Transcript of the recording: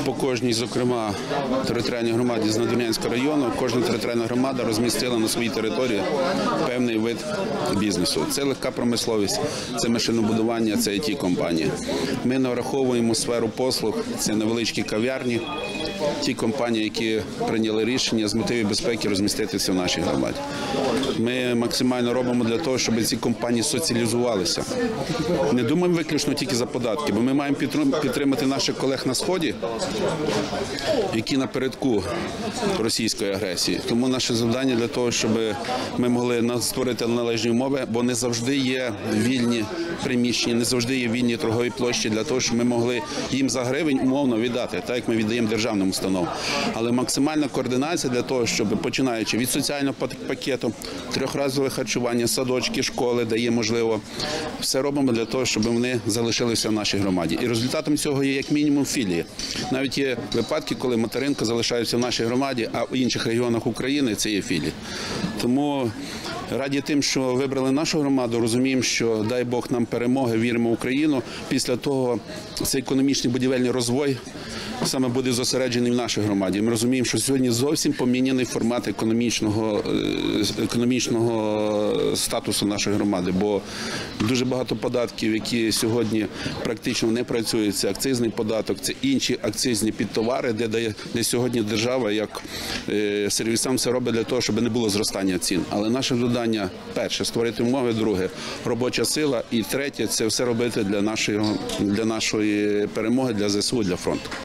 По кожній, зокрема, територіальній громаді з Надвірнянського району, кожна територіальна громада розмістила на своїй території певний вид бізнесу. Це легка промисловість, це машинобудування, це IT-компанії. Ми нараховуємо сферу послуг, це невеличкі кав'ярні, ті компанії, які прийняли рішення з мотивів безпеки розміститися в нашій громаді. Ми максимально робимо для того, щоб ці компанії соціалізувалися. Не думаємо виключно тільки за податки, бо ми маємо підтримати наших колег на Сході, які напередку російської агресії. Тому наше завдання для того, щоб ми могли створити належні умови, бо не завжди є вільні приміщення, не завжди є вільні торгові площі для того, щоб ми могли їм за гривень умовно віддати, так як ми віддаємо державним установам. Але максимальна координація для того, щоб починаючи від соціального пакету, трьохразове харчування, садочки, школи, де є можливо, все робимо для того, щоб вони залишилися в нашій громаді. І результатом цього є як мінімум філії. Навіть є випадки, коли материнка залишається в нашій громаді, а в інших регіонах України це є філії. Тому раді тим, що вибрали нашу громаду, розуміємо, що дай Бог нам перемоги, віримо в Україну. Після того цей економічний будівельний розвой саме буде зосереджений в нашій громаді. Ми розуміємо, що сьогодні зовсім поміняний формат економічного статусу нашої громади, бо дуже багато податків, які сьогодні практично не працюють. Це акцизний податок, це інші акцизні підтовари, де сьогодні держава як сервісам все робить для того, щоб не було зростання цін. Але наше завдання – перше – створити умови, друге – робоча сила і третє – це все робити для нашої перемоги, для ЗСУ, для фронту.